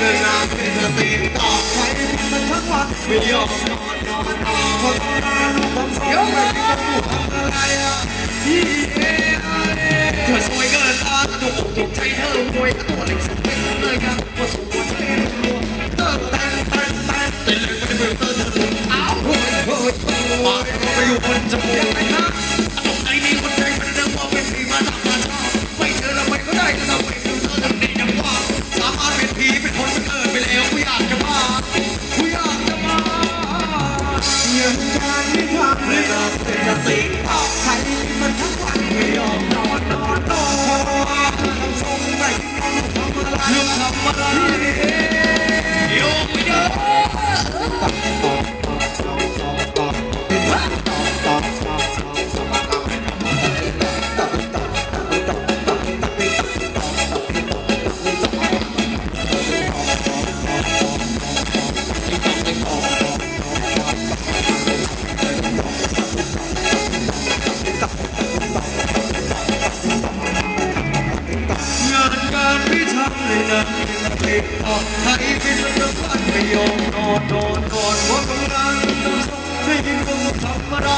ดินน้ำเป็นสติต่อไปมันทั้งวันไม่ยอมนอนคนตาลูกผมสองไม่มีกระดูกทำอะไรที่เธอสวยเกินตาถูกใจเธอรวยตัวเล็กสุดเป็นเลยครับว่าสวยใจรัวเติมแต่เป็นเลยไม่เป็นเติมเธออ้าวเฮ้ยมาไปอยู่คนจะพูดยังไงนะตกใจนี่คนใจมันเดิมว่าเป็นผีมาจากมาชอบไม่เจอแล้วไม่ก็ได้จะทำให้ดูเธอทำดีจังว่าสามารถเป็นผีเป็นคนมันเกิดไปแล้วกูอยากจะมายังการไม่ทำเลยเป็นสติต่อใครมันทั้งวันไม่ยอมนอนทำทรงไม่ทำอะไรโยกไม่เด้ให้เป็นเรื่องฝันไม่ยอมนอนว่ากำลังได้ยินว่าทำอะไร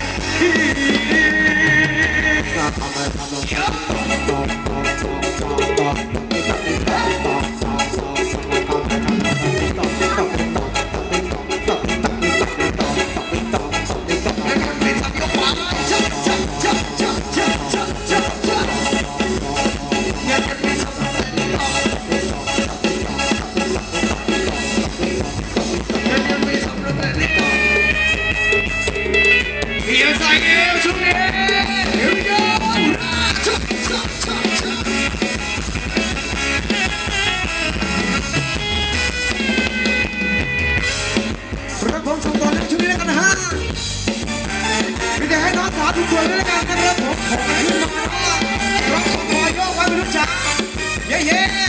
ทุกคนด้วยกันนะครับผมขอขึ้นมาร้องขอโยกไว้เป็นลูกจ๋าเย้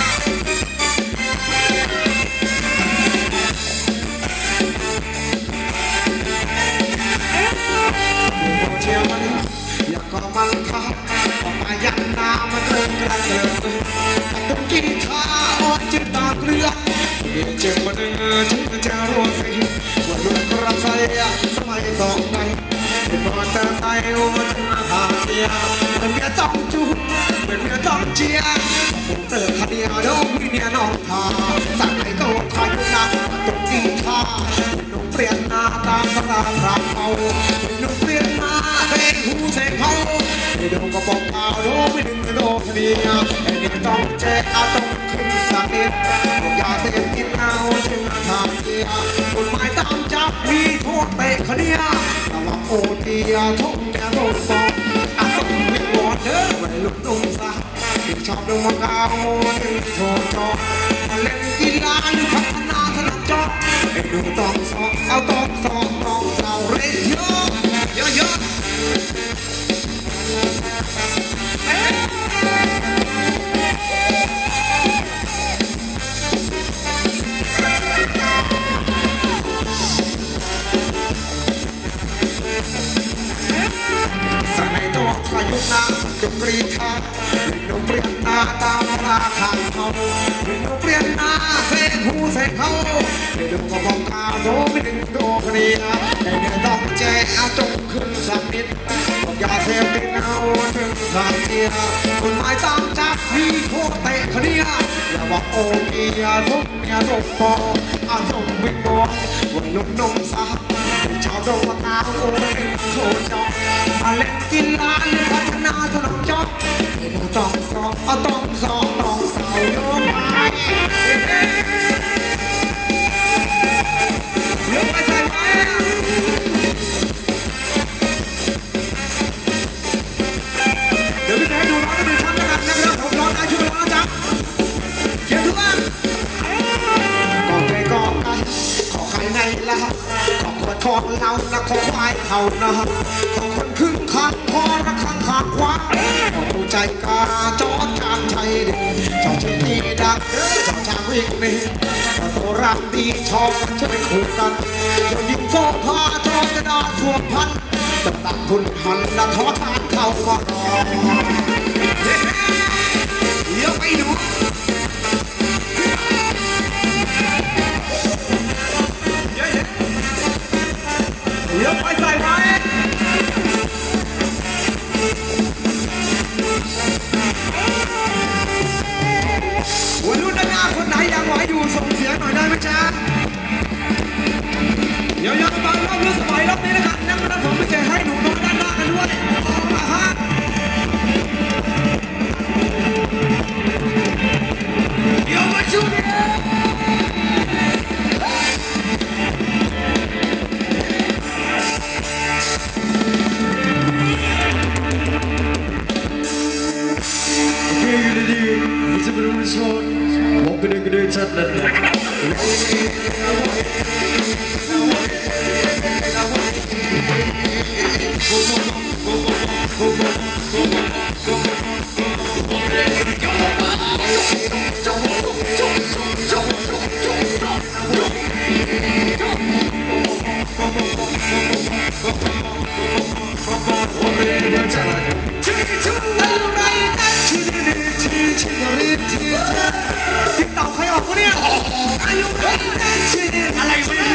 เชียวมันอยากก็มันทับออกมายันน้ำมันเริ่มกระเจิงตุ้งกีตาร์อ่อนจืดตาเกลือเจ้าวันหนึ่งฉันจะรู้สิว่าลูกรักใส่สมัยต่อไปเป็นมอเตอร์ไซค์มันหาเสียเป็นเมียต้องจูบเป็นเมียต้องเชียร์ผมเจอคดีเอาดงมีเมียน้องทาสั่งให้ตัวคอยดูนะตุ้งกีตาร์หนุ่มเปลี่ยนหน้าตามสตาร์ทรับเอาหนุ่มเปลี่ยนหน้าเซ็งหูเซ็งเขาไอ้ดงก็บอกเอาดงไม่ดึงกระโดดคดีไอ้เนี่ยต้องเจ๊เอาต้องขึ้นสักนิดอย่าเสียกินเอาจึงทำเสียกฎหมายตามจับมีโทษเตะคดีแต่ว่าโอทีทุ่งแกโดนฟ้องอาสมวิวอนเด้อไว้ลุกนุ่งซะที่ชอบลงมาเกาถึงโชว์จอเล่นกีฬาหรือพัฒนาถนัดจอไอ้ดูต้องสอบเอาต้องสอบต้องเสาเรยเยอะสั่งในตัวพายุน้ำจุกรีทาหนุ่มเปลี่ยนหน้าตามราคาเขาหนุ่มเปลี่ยนหน้าเส้นหูเส้นเขาไม่ดูก็บอกข่าวโดไม่ดึงโดคดีในเนื้อต้องแจ้เอาจงขึ้นสักนิดบอกยาเสพติดเอาถึงทางเดียคนหมายตามจับมีโทษเตะคดีอย่าบอกโอ้เมียทุกเมียทุกพออาสมวิบวัยรุ่นนุ่มสาวชาวโดนมาโอ้ยโคจรมาเล่นกีฬาหรือพัฒนาถนนจอดต้องสอบต้องสอบต้องสาวโยกไปยกไปใส่ไว้เดี๋ยวพี่แม่ดูร้อนจะเป็นชั้นนะครับผมร้อนได้ช่วยร้อนนะจ๊ะเขียนทุกอันกอไก่ขอไข่ในละขอขวดทองเรานะขอควายเขานะขอคนครึ่งข้างพอนะข้างขาขวาขอดูใจกาจอดจางใจเด็กชอบชื่อตีดักชอบจางวิ่งนี่โตรักดีชอบกันช่วยคู่กันยิงโฟพาจอจะดาทั่วพันจะตักคุณหันและขอทานเข้ามารอ ไปดูด้วยฮะเดี๋ยวมาช่วยgede-gede catatติ๊กต็อกใครออกวะเนี่ยอะไรวะเนี่ย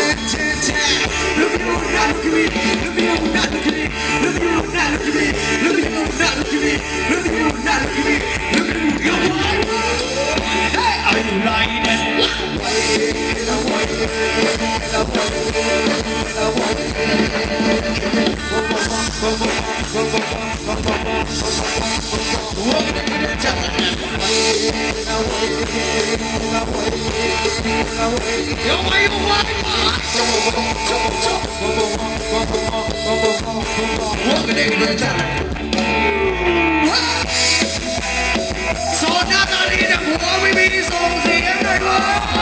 โซนหน้าตาดีแต่หัวไม่มีส่งเสียงเลยว่ะ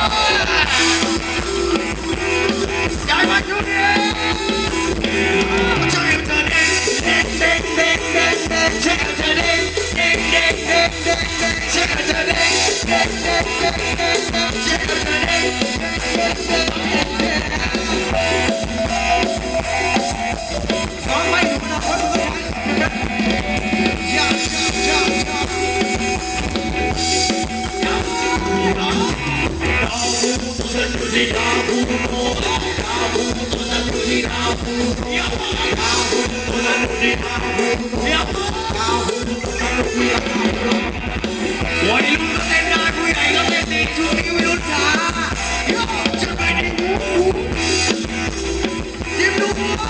ยายมาช่วยช่วยเธอเด็กเด็กเด็กเด็กเด็กช่วยเธอเด็กเด็กเด็กเด็กเด็กช่วยเธอเด็กเด็กเด็กเด็กเด็กช่วยเธอเด็กน้องไม่อยู่นะคนสุดท้ายยาวัยรุ่นก็เต้นได้ผู้ใหญ่ก็เต้นดีช่วงนี้วัยรุ่นจ๋าจะไปไหนยิ้มดู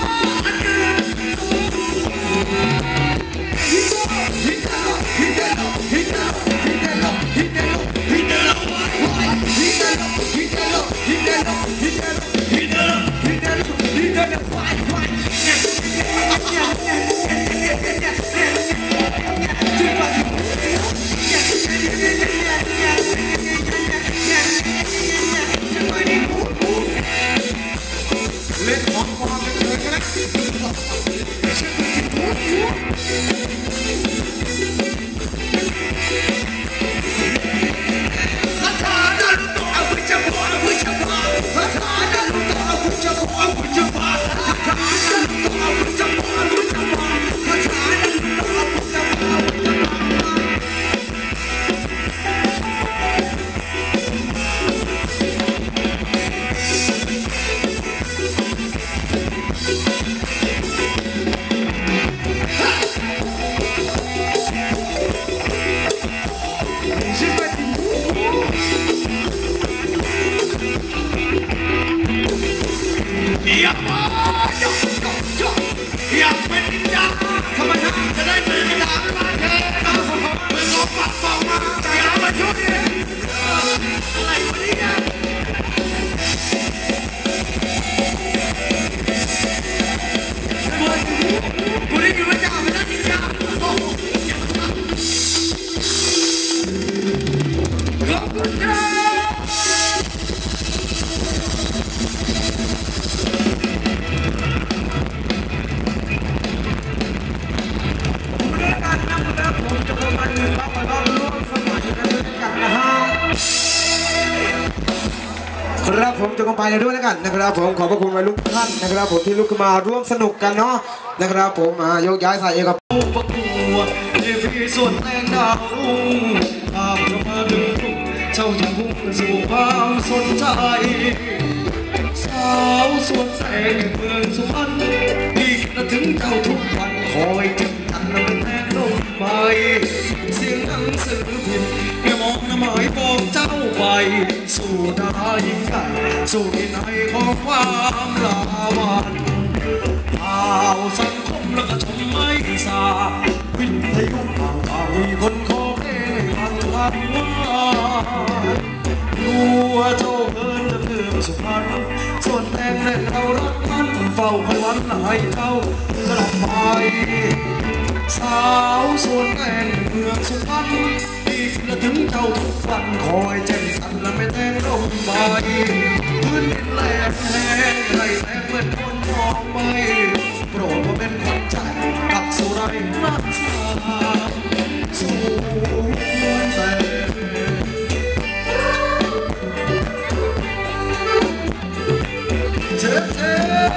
เล่นของความเลยนะอยากเป็นนินจาธรรมชาติจะได้เป็นกระดาษบ้านเธอเมื่อน้องปัดฟองมาใจเรามาช่วยอะไรวะเนี่ยกูได้ยินว่าจะเอาไปนั่งนินจาขอบคุณครับครับผมจะกงไปเลยด้วยแล้วกันนะครับผมขอบพระคุณวัยรุ่นท่านนะครับผมที่ลุกขึ้นมาร่วมสนุกกันเนาะนะครับผมยกย้ายใส่เองกับประกวดในปีส่วนแรงดาวรุ่งตามจะมาดึงเจ้าจะพุ่งสู่ความสนใจสาวสวนแสงเมืองสุพรรณดีกระถึงเจ้าทุกวันคอยจึงทันเป็นแทนลมไปเสียงหนังสือพิมพ์แค่มองน้ำหมายบอกเจ้าไปสู่ดารายิ่งใหญ่สู่ที่ไหนของความลาวันข่าวสังคมแล้วก็ชมไม่สาวิทยุต่างๆมีคนขอเพลงให้ฟังทุกวันรู้ว่าเจ้าเอิญจะเพื่อสุพรรณส่วนแต่งเล่นเรารักมันเฝ้าคอยวันให้เจ้ากลับไปสาวส่วนแต่งเมืองสุพรรณอีกละถึงเจ้าทุกวันคอยแจ้งสันและไม่แต่งลงใบพื้นดินแหลมแห้งไรแต่เหมือนคนมองไม่โปรดว่าเป็นคนใจกับสุไรนักสาสู่แต่เจ๊เจ๊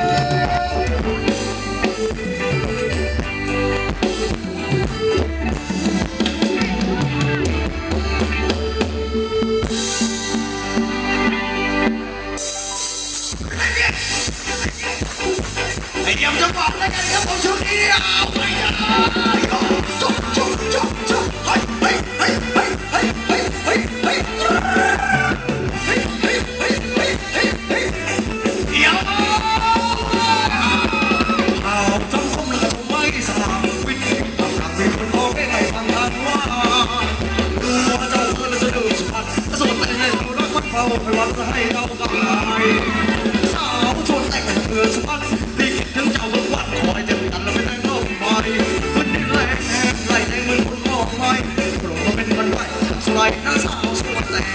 ไอ้เดียมจะบอกแล้วกันครับผมช่วงนี้เอาไปจบเฮ้ยเฮ้ยเฮ้ยเฮ้ยเฮ้ยเฮ้ยเฮ้ยเฮ้ยเดี๋ยวข่าวสังคมแล้วก็ไม่สาวิทย์ต่างๆมีคนบอกให้ฟังกันว่าดูว่าเจ้าเพื่อนจะดูสุพรรณส่วนแต่ให้เรารักมันเฝ้าไปวันให้เรากำลังสาวชวนแต่งเพื่อสุพรรณดีคิดถึงเจ้าทุกวันคอยเจ็บกันแล้วไม่ได้ลงไปพื้นดินแหลกแห้งไหลในมือคนมองไม่โปรดมาเป็นคนไหวสุไรน้าสาวส่วนแต่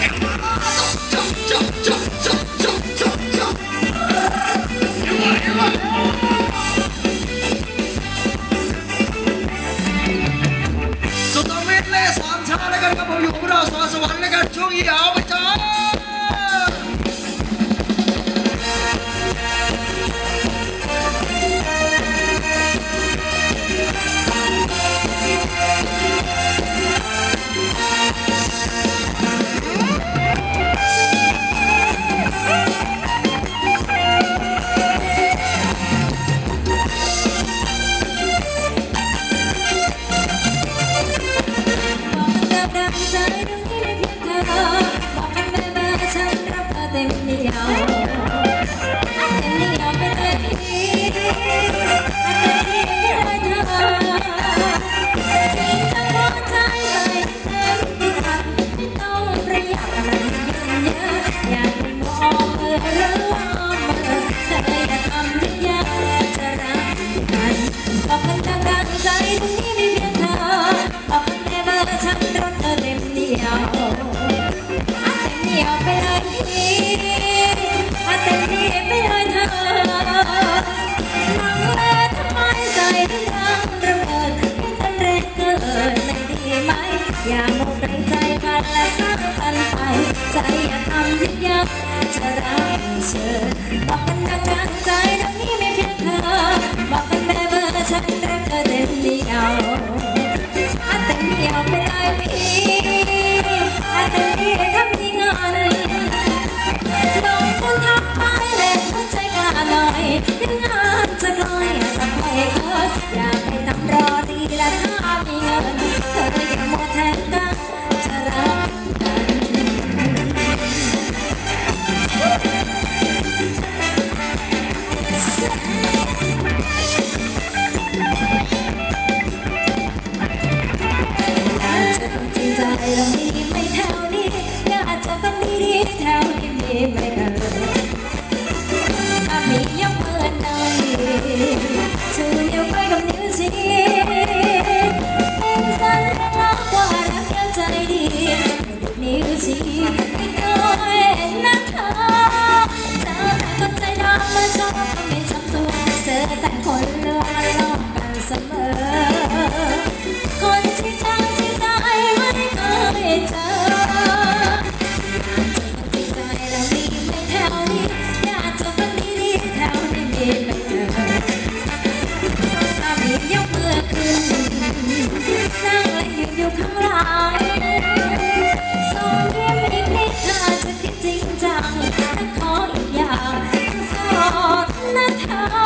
สุดท้ายเล่สามชาแล้วกันครับผมอยู่กับเราสวรรค์แล้วกันช่วงยาวไปจ้าอย่าหมดแรงใจกันและสร้างฝันไปใจอย่าทำให้ยับจะรักเธอบอกกันดังๆใจตรงนี้ไม่เพียงเธอบอกกันแบบว่าฉันรักเธอเต็มเดียวเต็มเดียวไปเลยพี่เต็มที่ทำที่งานลงทุนทำไปเลยหัวใจกันหน่อยถึงงานจะกลอยจะไปเธออย่าไปทำรอดีและถ้ามีเงินเธออย่าหมดแทนกันจะรักกันเรามีไม่เท่านี้อยากจะเป็นดีๆเท่าที่มีไม่เกินถ้ามียกมือหน่อยชูนิ้วไปกับนิ้วชี้เป็นสัญลักษณ์ว่ารักยังใจดีนิ้วชี้ไม่น้อยนะเธอเจอแต่คนใจดำมาชอบทำให้ช้ำตัวเจอแต่คนเลือนลอกกันเสมอคนที่ทางที่ใจไม่เคยเจอจิตใจเรามีไม่เท่านี้อยากจะเป็นดีๆเท่าที่มีไม่เจอถ้ามียกมือขึ้นนั่งและยืนอยู่ข้างหลังส่งยิ้มอีกนิดถ้าจะคิดจริงจังแต่ขออีกอย่างโสดนะเธอ